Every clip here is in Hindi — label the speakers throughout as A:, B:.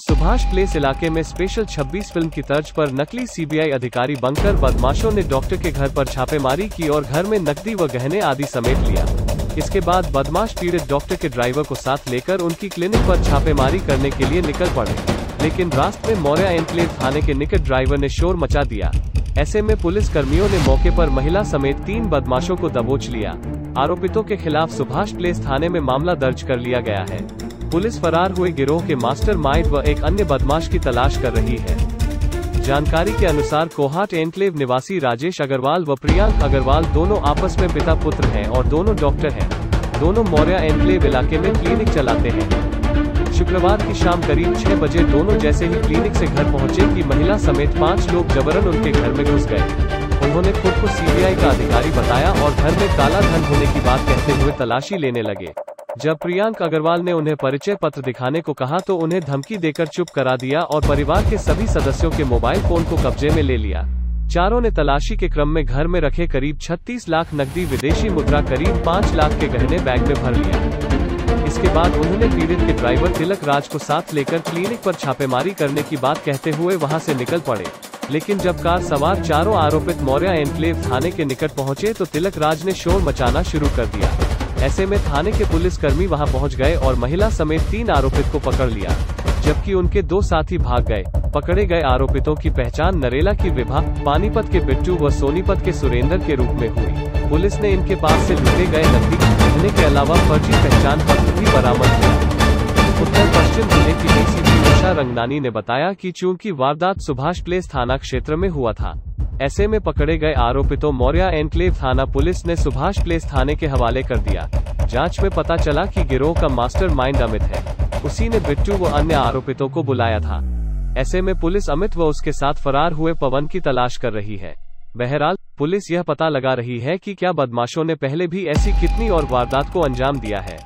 A: सुभाष प्लेस इलाके में स्पेशल 26 फिल्म की तर्ज पर नकली सीबीआई अधिकारी बनकर बदमाशों ने डॉक्टर के घर पर छापेमारी की और घर में नकदी व गहने आदि समेट लिया। इसके बाद बदमाश पीड़ित डॉक्टर के ड्राइवर को साथ लेकर उनकी क्लिनिक पर छापेमारी करने के लिए निकल पड़े, लेकिन रास्ते में मौर्या एन्क्लेव थाने के निकट ड्राइवर ने शोर मचा दिया। ऐसे में पुलिस कर्मियों ने मौके पर महिला समेत 3 बदमाशों को दबोच लिया। आरोपितों के खिलाफ सुभाष प्लेस थाने में मामला दर्ज कर लिया गया है। पुलिस फरार हुए गिरोह के मास्टरमाइंड व एक अन्य बदमाश की तलाश कर रही है। जानकारी के अनुसार कोहाट एन्क्लेव निवासी राजेश अग्रवाल व प्रियांक अग्रवाल दोनों आपस में पिता पुत्र हैं और दोनों डॉक्टर हैं। दोनों मौर्या एन्क्लेव इलाके में क्लिनिक चलाते हैं। शुक्रवार की शाम करीब 6 बजे दोनों जैसे ही क्लिनिक से घर पहुंचे कि महिला समेत 5 लोग जबरन उनके घर में घुस गए। उन्होंने खुद को सीबीआई का अधिकारी बताया और घर में काला धन होने की बात कहते हुए तलाशी लेने लगे। जब प्रियांक अग्रवाल ने उन्हें परिचय पत्र दिखाने को कहा तो उन्हें धमकी देकर चुप करा दिया और परिवार के सभी सदस्यों के मोबाइल फोन को कब्जे में ले लिया। चारों ने तलाशी के क्रम में घर में रखे करीब 36 लाख नकदी, विदेशी मुद्रा, करीब 5 लाख के गहने बैग में भर लिया। इसके बाद उन्होंने पीड़ित के ड्राइवर तिलक राज को साथ लेकर क्लिनिक पर छापेमारी करने की बात कहते हुए वहां से निकल पड़े, लेकिन जब कार सवार चारों आरोपित मौर्या एन्क्लेव थाने के निकट पहुंचे तो तिलक राज ने शोर मचाना शुरू कर दिया। ऐसे में थाने के पुलिसकर्मी वहां पहुंच गए और महिला समेत 3 आरोपित को पकड़ लिया, जबकि उनके 2 साथी भाग गए। पकड़े गए आरोपितों की पहचान नरेला की विभा, पानीपत के बिट्टू व सोनीपत के सुरेंद्र के रूप में हुई। पुलिस ने इनके पास से लूटे गए नकदी गहने के अलावा फर्जी पहचान पत्र भी बरामद किया। उत्तर पश्चिम जिले की डीसीपी उषा रंगनानी ने बताया कि चूंकि वारदात सुभाष प्लेस थाना क्षेत्र में हुआ था, ऐसे में पकड़े गए आरोपितों मौर्या एन्क्लेव थाना पुलिस ने सुभाष प्लेस थाने के हवाले कर दिया। जांच में पता चला कि गिरोह का मास्टरमाइंड अमित है। उसी ने बिट्टू व अन्य आरोपितों को बुलाया था। ऐसे में पुलिस अमित व उसके साथ फरार हुए पवन की तलाश कर रही है। बहरहाल पुलिस यह पता लगा रही है कि क्या बदमाशों ने पहले भी ऐसी कितनी और वारदात को अंजाम दिया है।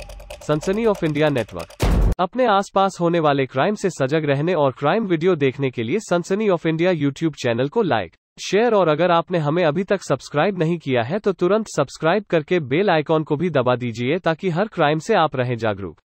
A: सनसनी ऑफ इंडिया नेटवर्क। अपने आसपास होने वाले क्राइम से सजग रहने और क्राइम वीडियो देखने के लिए Sansani of India YouTube channel को लाइक, शेयर और अगर आपने हमें अभी तक सब्सक्राइब नहीं किया है तो तुरंत सब्सक्राइब करके बेल आइकॉन को भी दबा दीजिए ताकि हर क्राइम से आप रहें जागरूक।